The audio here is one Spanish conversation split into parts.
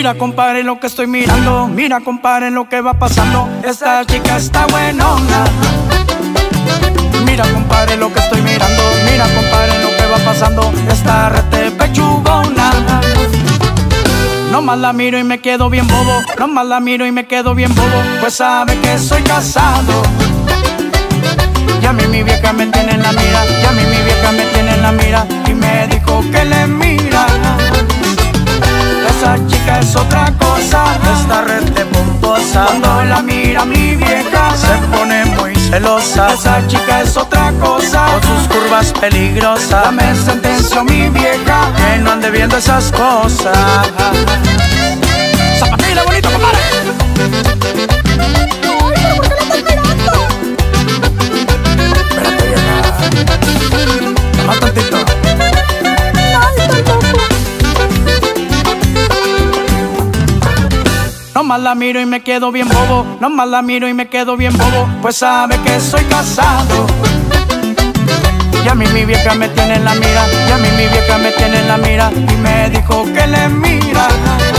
Mira, compadre, lo que estoy mirando. Mira, compadre, lo que va pasando. Esta chica está buenona. Mira, compadre, lo que estoy mirando. Mira, compadre, lo que va pasando. Esta rete pechugona. Nomás la miro y me quedo bien bobo. Nomás la miro y me quedo bien bobo. Pues sabe que soy casado. Y a mí mi vieja me tiene en la mira. Y a mí mi vieja me tiene en la mira. Y me dijo que le mira. Esa chica es otra cosa. Esta rete pomposa. Cuando la mira mi vieja se pone muy celosa. Esa chica es otra cosa. Con sus curvas peligrosas. Dame sentencio mi vieja, que no ande viendo esas cosas. Zapatilla bonito, compadre. Espérate, vieja. Más tantito. Nomás la miro y me quedo bien bobo. Nomás la miro y me quedo bien bobo. Pues sabe que soy casado. Y a mí mi vieja me tiene en la mira. Y a mí mi vieja me tiene en la mira. Y me dijo que le mira.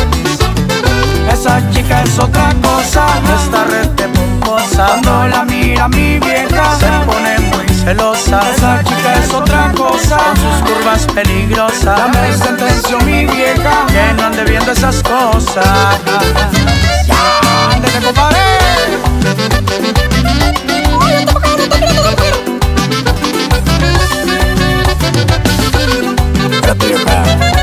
Esa chica es otra cosa. Esta rete pomposa. Cuando la mira mi vieja se pone muy celosa. Esa chica es otra cosa. Con sus curvas peligrosas. Dame sentencio mi vieja, que no ande viendo esas cosas. ¡Ya! ¡Ándale, compadre! Espérate, vieja.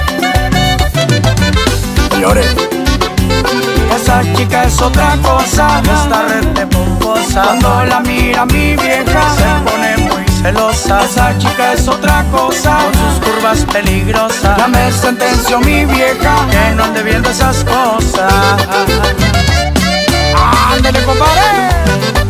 No llores. Esa chica es otra cosa. Esta rete pomposa. Cuando la mira mi vieja se pone muy celosa. Esa chica es otra cosa. Con sus curvas peligrosas. Dame sentencio mi vieja, que no ande viendo esas cosas. ¡Ándale, compadre!